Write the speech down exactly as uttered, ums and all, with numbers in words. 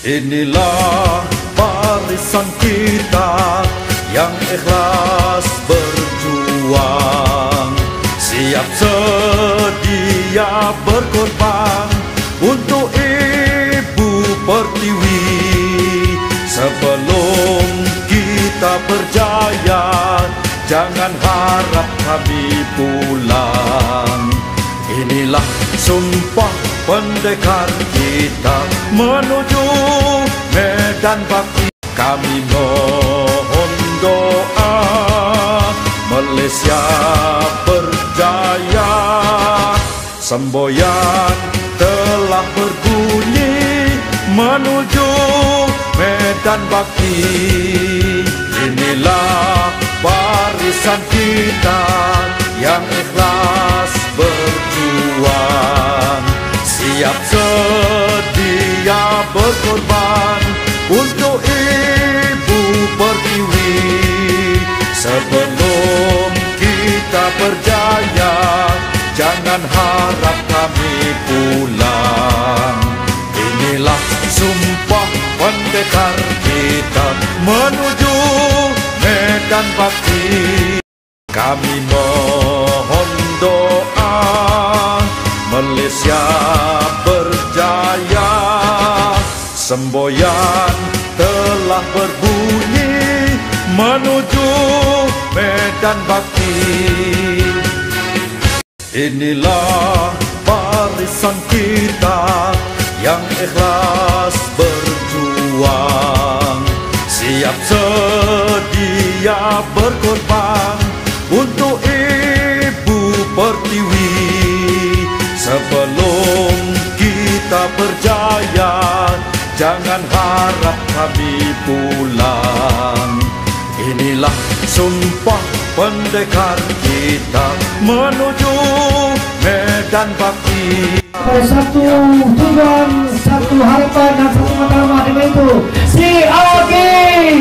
Inilah barisan kita yang ikhlas berjuang, siap sedia berkorban untuk Ibu Pertiwi. Sebelum kita berjaya, jangan harap kami pulang. Inilah sumpah pendekar kita menuju medan bakti. Kami mohon doa Malaysia berjaya. Semboyan telah berbunyi menuju medan bakti. Inilah barisan kita yang ikhlas berjuang, siap sedia berkorban untuk Ibu Pertiwi. Sebelum kita berjaya, jangan harap kami pulang. Inilah sumpah pendekar kita menuju medan bakti. Kami mohon doa Malaysia berjaya. Semboyan telah berbunyi menuju medan bakti. Inilah barisan kita yang ikhlas berjuang, siap sedia berkorban untuk Ibu Pertiwi. Sebelum kita berjaya, jangan harap kami pulang. Inilah sumpah pendekar kita menuju medan bakti. Satu tujuan, satu harapan dan satu matlamat, itu si Agi.